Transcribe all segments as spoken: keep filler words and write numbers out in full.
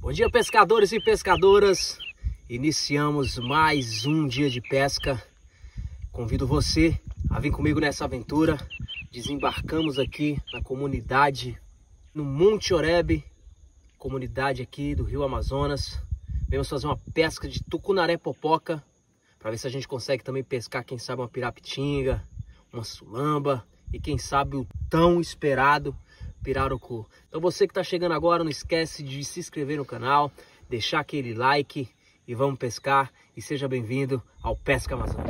Bom dia, pescadores e pescadoras. Iniciamos mais um dia de pesca. Convido você a vir comigo nessa aventura. Desembarcamos aqui na comunidade, no Monte Oreb, comunidade aqui do Rio Amazonas. Vamos fazer uma pesca de tucunaré-popoca, para ver se a gente consegue também pescar, quem sabe, uma pirapitinga, uma sulamba e quem sabe o tão esperado pirarucu. Então você que está chegando agora, não esquece de se inscrever no canal, deixar aquele like e vamos pescar. E seja bem-vindo ao Pesca Amazônica.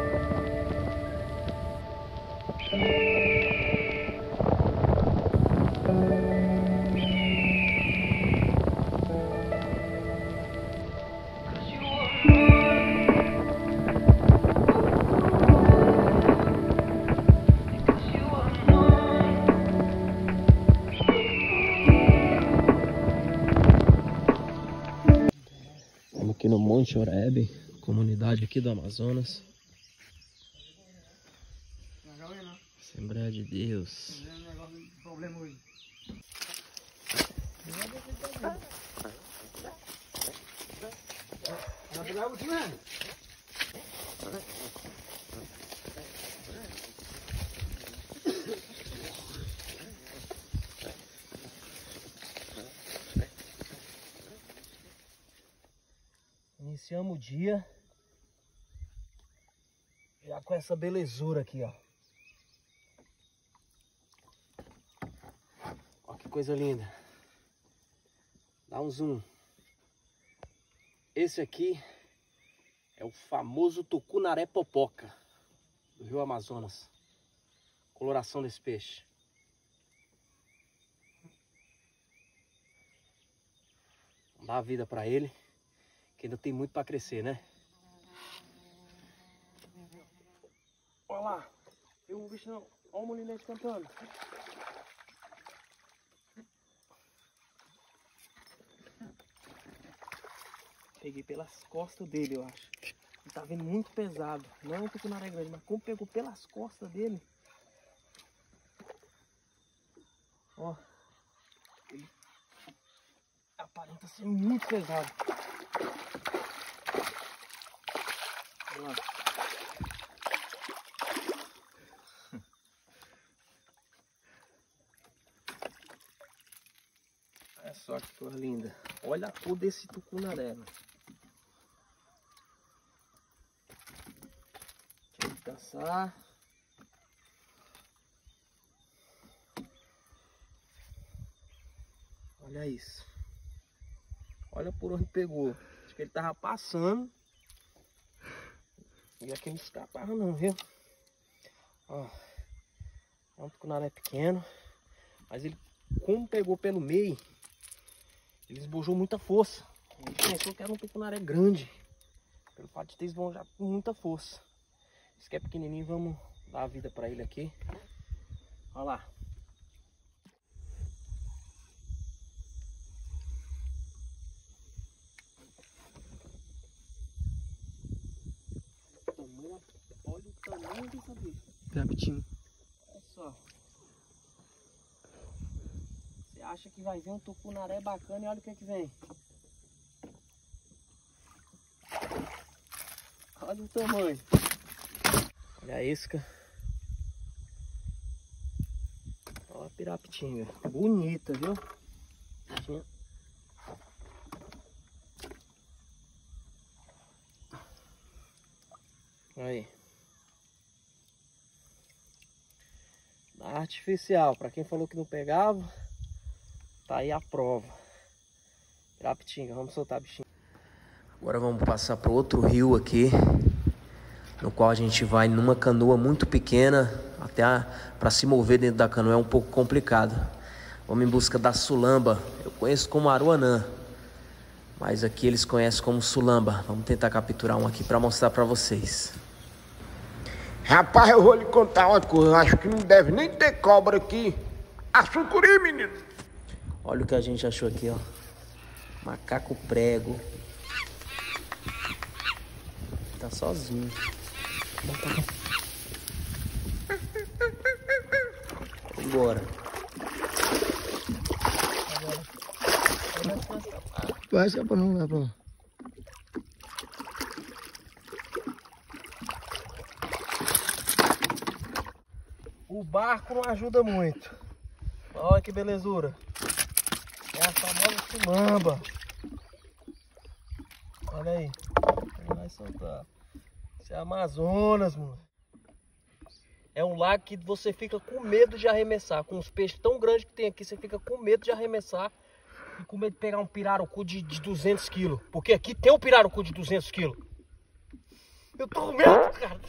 Estamos aqui no Monte Oreb, comunidade aqui do Amazonas. Assembleia de Deus. Iniciamos o dia já com essa belezura aqui, ó. Ó que coisa linda. Dá um zoom. Esse aqui é o famoso tucunaré-popoca do Rio Amazonas. Coloração desse peixe. Vamos dar a vida para ele, que ainda tem muito para crescer, né? Olha lá, tem um bicho não. Olha o molinete cantando. Peguei pelas costas dele, eu acho. Ele tá vindo muito pesado. Não é um tucunaré grande, mas como pegou pelas costas dele. Ó. Ele aparenta ser muito pesado. Olha lá. Olha só que coisa linda. Olha a cor desse tucunaré. Deixa eu descansar. Olha isso. Olha por onde pegou. Acho que ele tava passando. E aqui não escapava não, viu? Ó, é um tucunaré pequeno, mas ele, como pegou pelo meio, ele esbojou muita força. Ele pensou que era um tucunaré grande, pelo fato de ter esbojado com muita força. Esse que é pequenininho, vamos dar a vida para ele aqui. Olha lá. Olha o tamanho dessa bicha. Pirapitinho. Olha só. Você acha que vai ver um tucunaré bacana e olha o que que vem. Olha o tamanho. Olha a isca. Olha a pirapitinga. Bonita, viu? Aí. Artificial, para quem falou que não pegava, tá aí a prova. Pirapitinga, vamos soltar a bichinha. Agora vamos passar para outro rio aqui, no qual a gente vai numa canoa muito pequena. Até para se mover dentro da canoa é um pouco complicado. Vamos em busca da sulamba. Eu conheço como aruanã, mas aqui eles conhecem como sulamba. Vamos tentar capturar um aqui para mostrar para vocês. Rapaz, eu vou lhe contar uma coisa. Acho que não deve nem ter cobra aqui. A sucuri, menino. Olha o que a gente achou aqui, ó. Macaco prego. Tá sozinho. Vambora. Agora. Vai, só pra não dar pra lá. O barco não ajuda muito. Olha que belezura. É a famosa timamba. Olha aí. Ele vai soltar. Isso é Amazonas, mano. É um lago que você fica com medo de arremessar. Com os peixes tão grandes que tem aqui, você fica com medo de arremessar. E com medo de pegar um pirarucu de, de duzentos quilos. Porque aqui tem um pirarucu de duzentos quilos. Eu tô com medo, cara.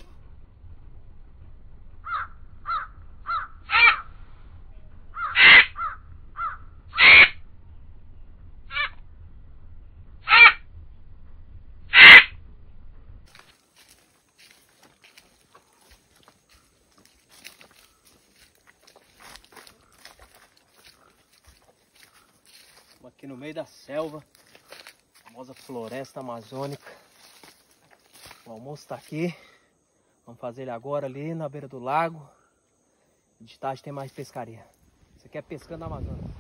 Aqui no meio da selva, famosa floresta amazônica. O almoço tá aqui. Vamos fazer ele agora ali na beira do lago. De tarde tem mais pescaria. Isso aqui é pescando na Amazônia.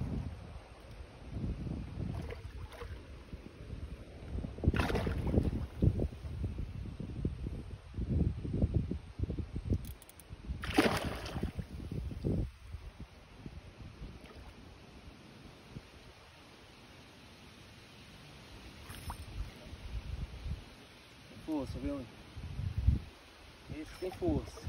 Força, viu? Esse tem força.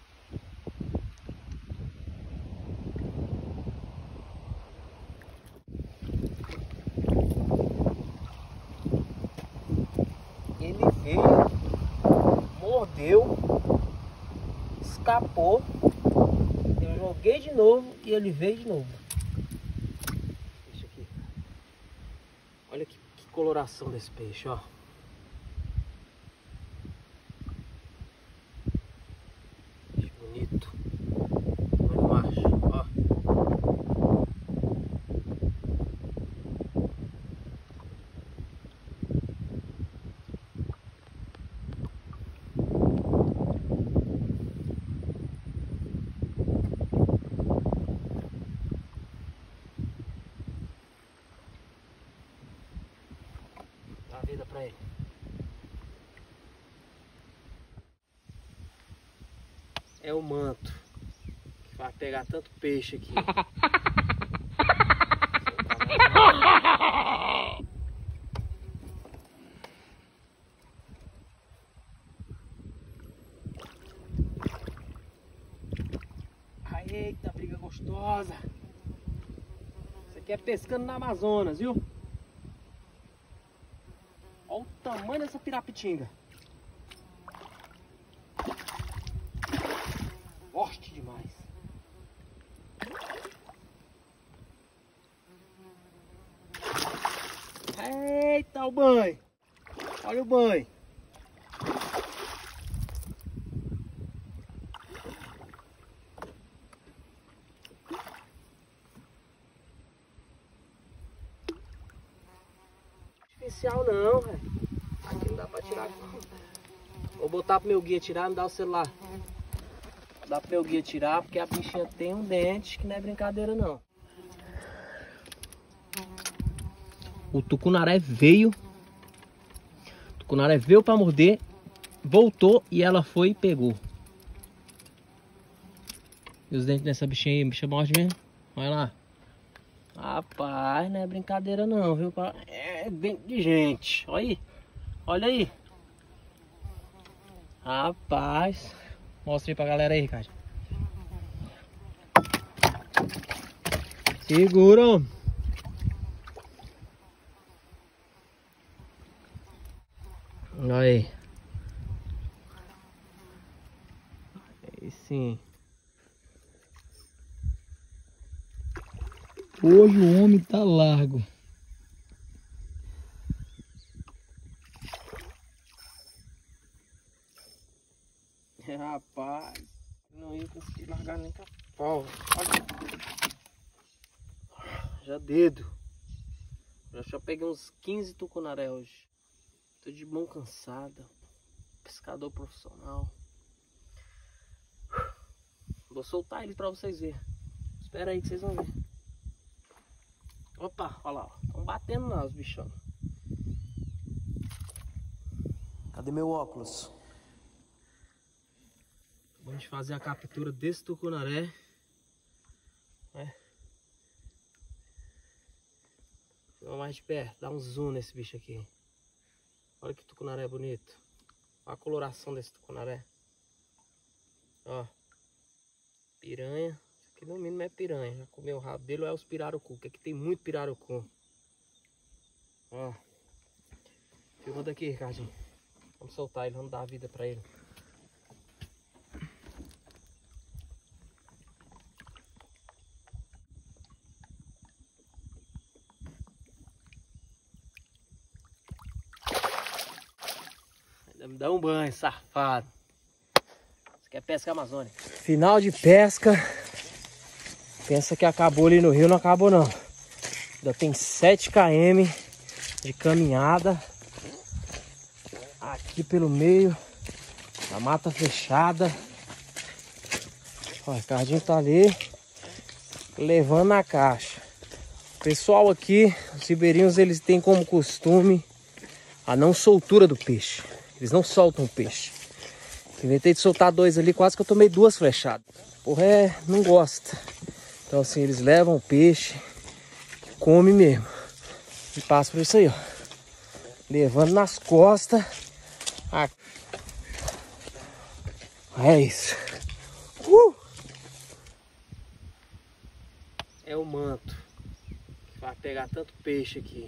Ele veio, mordeu, escapou. Eu joguei de novo e ele veio de novo. Deixa aqui. Olha que, que coloração desse peixe, ó. Bonito. Olha o macho, ó. Dá a vida pra ele. É o manto que vai pegar tanto peixe aqui. Eita, briga gostosa. Isso aqui é pescando na Amazonas, viu? Olha o tamanho dessa pirapitinga. Forte demais. Eita, o banho. Olha o banho. Artificial não, velho. Aqui não dá pra tirar. Vou botar pro meu guia tirar, não dá o celular. Dá pro meu guia tirar, porque a bichinha tem um dente que não é brincadeira não. O tucunaré veio. O tucunaré veio pra morder, voltou e ela foi e pegou. E os dentes dessa bichinha aí, bicha morde mesmo. Olha lá. Rapaz, não é brincadeira não, viu? É dente de gente. Olha aí. Olha aí. Rapaz. Mostra aí pra galera aí, Ricardo. Segura. Olha aí. Aí sim. Hoje o homem tá largo. Rapaz, não ia conseguir largar nem com a pau. Já dedo. Já, já peguei uns quinze tucunaré hoje. Tô de mão cansada. Pescador profissional. Vou soltar ele pra vocês verem. Espera aí que vocês vão ver. Opa, olha lá. Estão batendo lá os bichão. Cadê meu óculos? Vamos fazer a captura desse tucunaré. É. Vamos mais de perto, dá um zoom nesse bicho aqui. Olha que tucunaré bonito. Olha a coloração desse tucunaré. Ó. Piranha. Isso aqui no mínimo é piranha. Já comeu o rabo dele ou é os pirarucu, que aqui tem muito pirarucu. Ó. Filma daqui, Ricardinho. Vamos soltar ele, vamos dar a vida pra ele. Ainda me dá um banho, safado. Isso aqui é pesca amazônica. Final de pesca. Pensa que acabou ali no rio, não acabou não. Ainda tem sete quilômetros de caminhada. Aqui pelo meio da mata fechada. Ó, o Ricardinho tá ali levando na caixa. O pessoal aqui, os ribeirinhos, eles têm como costume a não soltura do peixe. Eles não soltam o peixe. Inventei de soltar dois ali, quase que eu tomei duas flechadas. Porra, é, não gosta. Então assim, eles levam o peixe, come mesmo. E passa por isso aí, ó. Levando nas costas. Ah. É isso. Uh! É o manto que vai pegar tanto peixe aqui.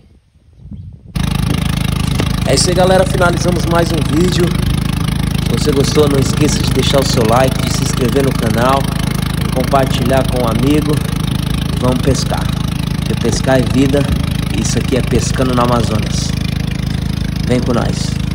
É isso aí, galera. Finalizamos mais um vídeo. Se você gostou, não esqueça de deixar o seu like, de se inscrever no canal, de compartilhar com um amigo. E vamos pescar. Porque pescar é vida. E isso aqui é Pescando no Amazonas. Vem com nós.